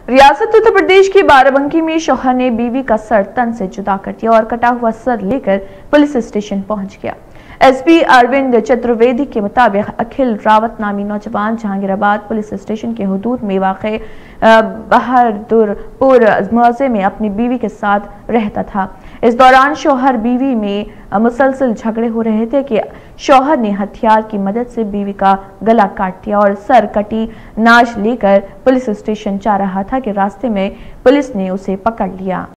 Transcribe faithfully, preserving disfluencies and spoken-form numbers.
रियासत उत्तर प्रदेश की बाराबंकी में शौहर ने बीवी का सर तन से जुदा कर दिया और कटा हुआ सर लेकर पुलिस स्टेशन पहुंच गया। एसपी अरविंद चतुर्वेदी के मुताबिक अखिल रावत नामी नौजवान जहांगीराबाद पुलिस स्टेशन के हुदूद में वाक़ बहादुरपुर मौजे में अपनी बीवी के साथ रहता था। इस दौरान शौहर बीवी में मुसलसल झगड़े हो रहे थे कि शौहर ने हथियार की मदद से बीवी का गला काट दिया और सर कटी नाश लेकर पुलिस स्टेशन जा रहा था कि रास्ते में पुलिस ने उसे पकड़ लिया।